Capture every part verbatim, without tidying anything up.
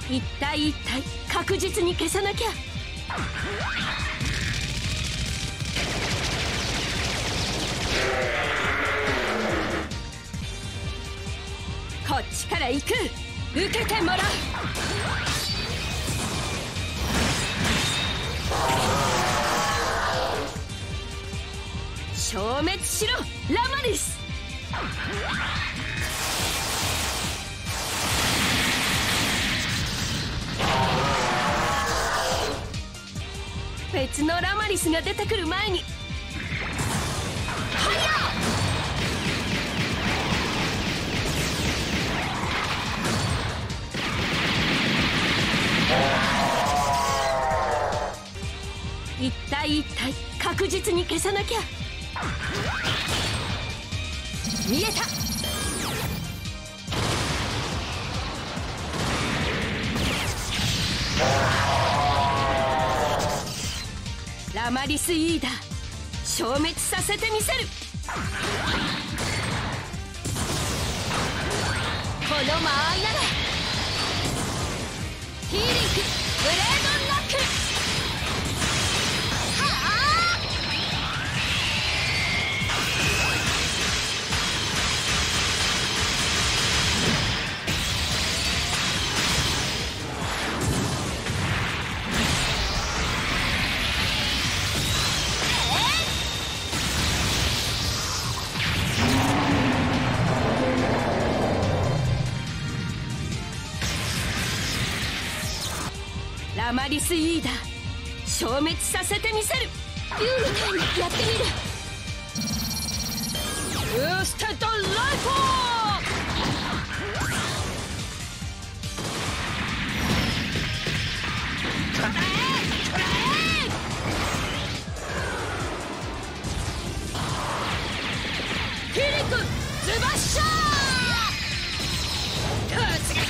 一体一体確実に消さなきゃ。こっちから行く。受けてもらう。消滅しろラマリス。別のラマリスが出てくる前に。はや一体一体確実に消さなきゃ。見えた。ラマリスイーダ消滅させてみせる。この間合いならヒーリングブレードノック。ラマリスイーダ消滅させてみせる。竜みたいにやってみる。ブーステッドライフォー。くらえくらえ。フィリックズバッシャー。突撃。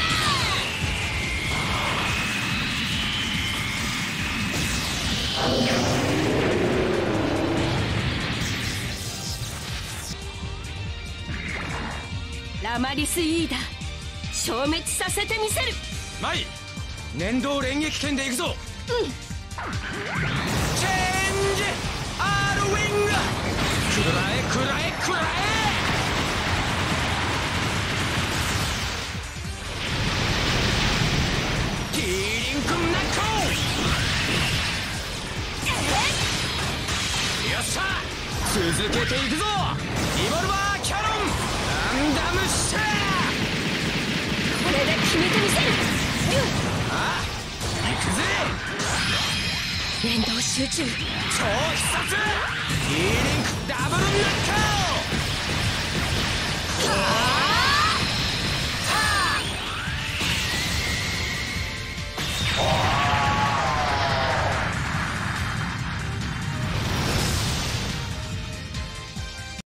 ラマリスイーダ消滅させてみせる。 マイ粘土連撃剣でいくぞ。うん。チェンジアールウィング。くらえくらえくらえ。ティーリンクナッコ。よっしゃ続けていくぞ。リボルバーキャノンランダムシャー。 これで決めてみせる。 あ行くぜ。 連動集中。 超必殺ティーリンクダブルナッコ。